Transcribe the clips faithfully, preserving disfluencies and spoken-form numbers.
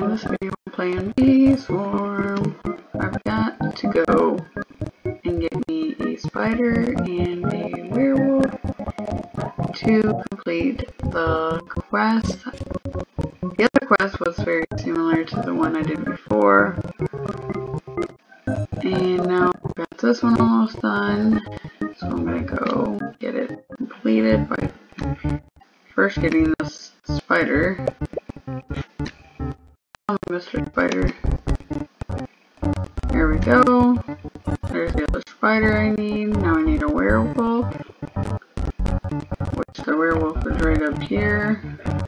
in this video I'm playing Bee Swarm. I've got to go and get me a spider and a werewolf to complete the quest. The other quest was very similar to the one I did before. And now I've got this one almost done. So I'm gonna go get it completed by first getting this spider. Oh, Mister Spider. There we go. There's the other spider I need. Now I need a werewolf. Which the werewolf is right up here.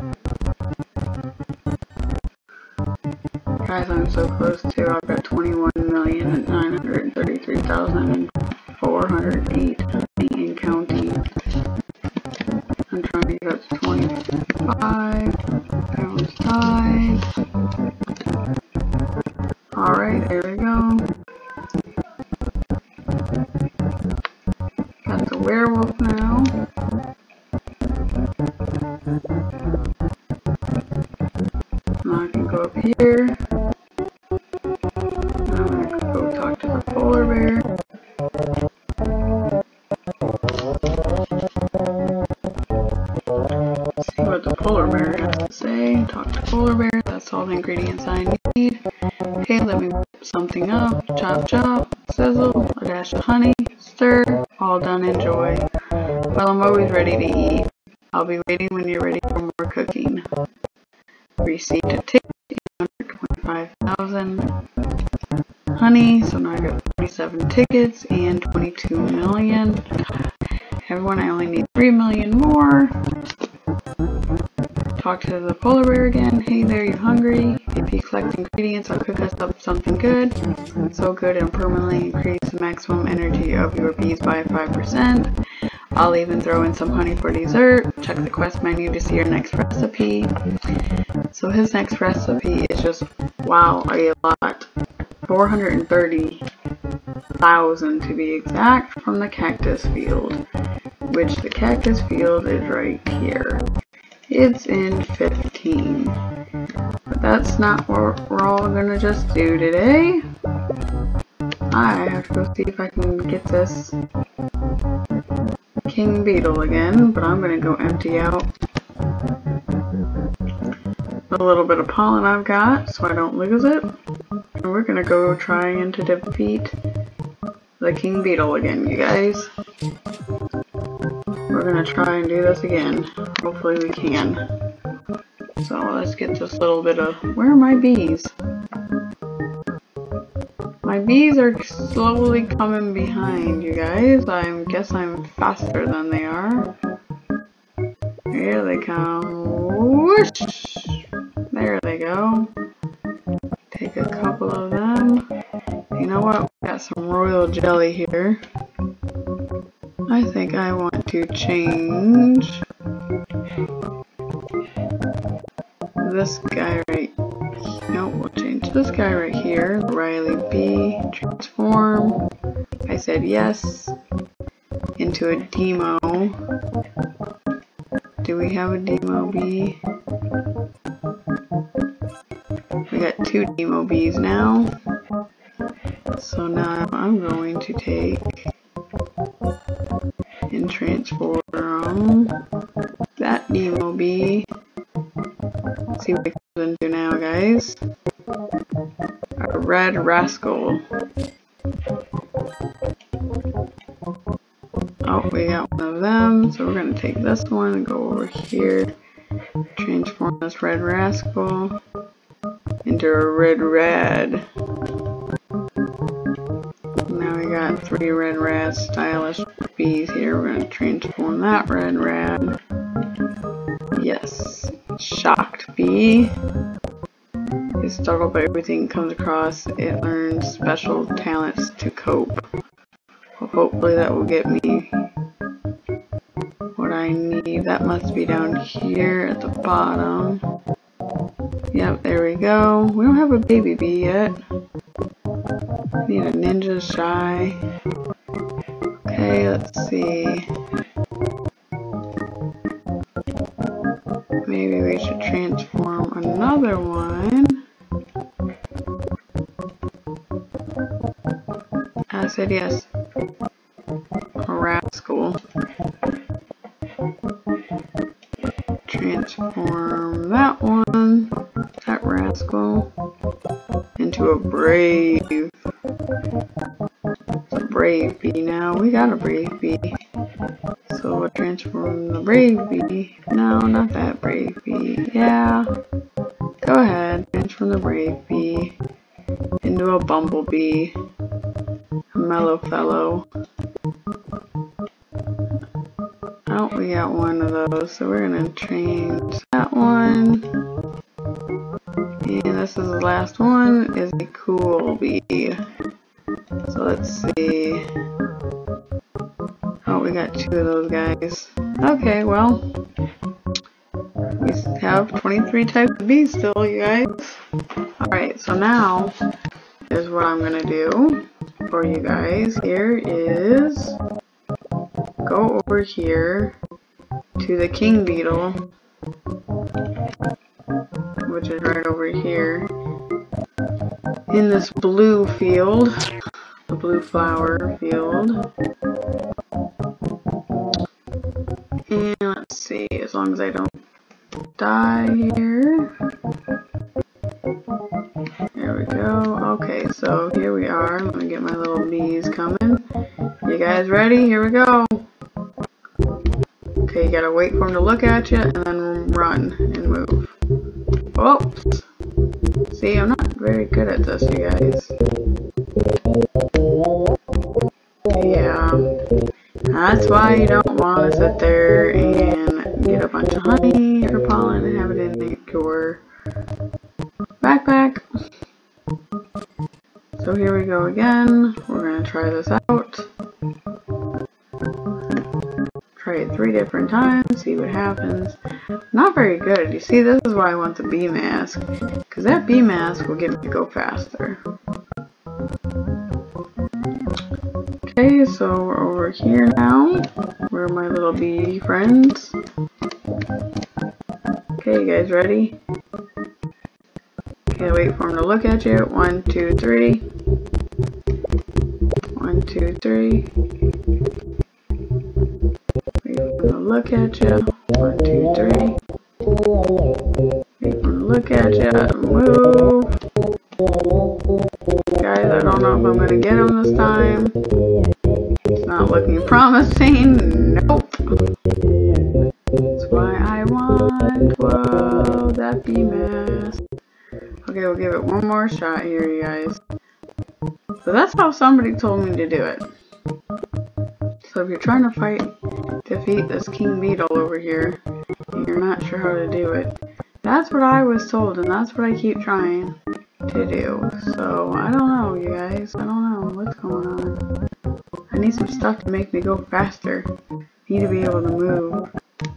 Guys, I'm so close to. I've got twenty-one million nine hundred thirty-three thousand four hundred eight and counting. I'm trying to get up to twenty-five. That one's tied. Alright, there we go. Got the werewolf now. Now I can go up here. Now I'm going to go talk to the polar bear. See what the polar bear has to say. Talk to polar bear. That's all the ingredients I need. Okay, let me whip something up. Chop chop, sizzle, a dash of honey, stir, all done, enjoy. Well, I'm always ready to eat. I'll be waiting when you're ready for more cooking. Received a ticket, eight hundred twenty-five thousand. Honey, so now I got forty-seven tickets and twenty-two million. Everyone, I only need three million more. Talk to the polar bear again. Hey there, you hungry? If you collect ingredients, I'll cook us up something good. So good and permanently increase the maximum energy of your bees by five percent. I'll even throw in some honey for dessert. Check the quest menu to see your next recipe. So his next recipe is just, wow, a lot. four hundred thirty thousand to be exact, from the cactus field. Which the cactus field is right here. It's in fifteen. But that's not what we're all gonna just do today. I have to go see if I can get this king beetle again, but I'm gonna go empty out a little bit of pollen I've got so I don't lose it. And we're gonna go trying to defeat the king beetle again, you guys. We're gonna try and do this again. Hopefully we can. So let's get this little bit of... Where are my bees? My bees are slowly coming behind, you guys. I guess I'm faster than they are. Here they come. Whoosh! There they go. Take a couple of them. You know what? We got some royal jelly here. I think I want to change this guy right. Nope, we'll change this guy right here. Riley B. Transform. I said yes. Into a demo. Do we have a demo bee? We got two demo bees now. So now I'm going to take and transform that demo bee. Let's see what it goes into now, guys. A red rascal. Oh, we got one of them. So we're going to take this one and go over here. Transform this red rascal into a red rad. Now we got three red rad stylish bees here. We're going to transform that red rad. Yes. Shocked bee. Is startled by everything it comes across. It learns special talents to cope. Well, hopefully that will get me what I need. That must be down here at the bottom. Yep, there we go. We don't have a baby bee yet. Need a ninja shy. Okay, let's see. Maybe we should transform another one. said yes. A rascal. Transform that one, that rascal, into a brave. It's a brave bee now. We got a brave bee. So we'll transform the brave bee. No, not that brave bee. Yeah. Go ahead. Transform the brave bee into a bumblebee. A mellow fellow. Oh, we got one of those. So we're going to change that one. And this is the last one. Is a cool bee. So let's see. Oh, we got two of those guys. Okay, well, we have twenty-three types of bees still, you guys. Alright, so now is what I'm gonna do for you guys. Here is go over here to the king beetle, which is right over here in this blue field, the blue flower field. And let's see, as long as I don't die here. There we go. Okay, so here we are. Let me get my little bees coming. You guys ready? Here we go. Okay, you gotta wait for them to look at you and then run and move. Oops. See, I'm not very good at this, you guys. Yeah. That's why you don't want to sit there and get a bunch of honey or pollen and have it in your backpack. So here we go again. We're going to try this out. Try it three different times, see what happens. Not very good. You see, this is why I want the bee mask, because that bee mask will get me to go faster. Okay, so we're over here now. Where are my little bee friends? Okay, you guys ready? Okay, wait for them to look at you. One, two, three. One, two, three. Wait for them to look at you. One, two, three. Wait for them to look at you. Move. Guys, I don't know if I'm going to get them this time. It's not looking promising. Nope. That's why I want, whoa, that bee mask. Okay, we'll give it one more shot here, you guys. So that's how somebody told me to do it. So if you're trying to fight, defeat this king beetle over here, and you're not sure how to do it, that's what I was told, and that's what I keep trying to do. So I don't know, you guys. I don't know what's going on. I need some stuff to make me go faster. I need to be able to move.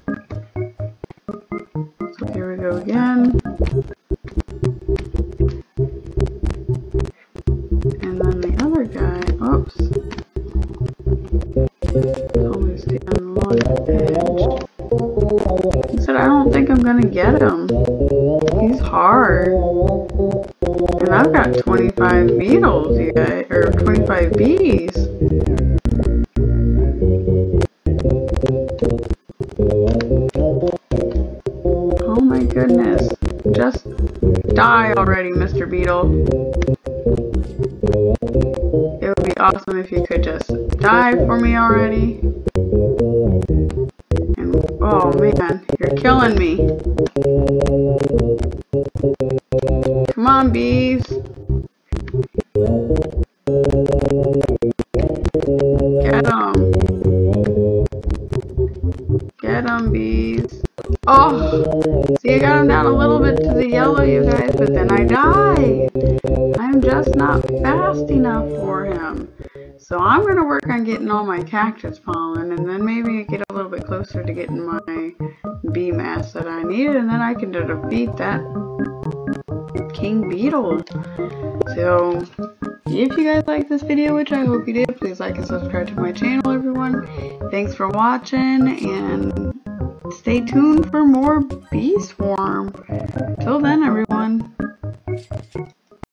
So here we go again. And then the other guy, oops. Always stay on the long edge. He said, I don't think I'm gonna get him. He's hard. And I've got twenty-five beetles, you guys, or twenty-five bees. Oh my goodness. Just die already, Mister Beetle. It would be awesome if you could just die for me already. And, oh man, you're killing me. Come on, bees. Get them. Get them, bees. Oh, see, I got them down a little bit to the yellow, you guys, but then I died. I'm just not fast enough for him. So I'm going to work on getting all my cactus pollen, and then maybe get a little bit closer to getting my bee mass that I needed, and then I can defeat that king beetle. So if you guys like this video, which I hope you did, please like and subscribe to my channel, everyone. Thanks for watching, and stay tuned for more bee swarm.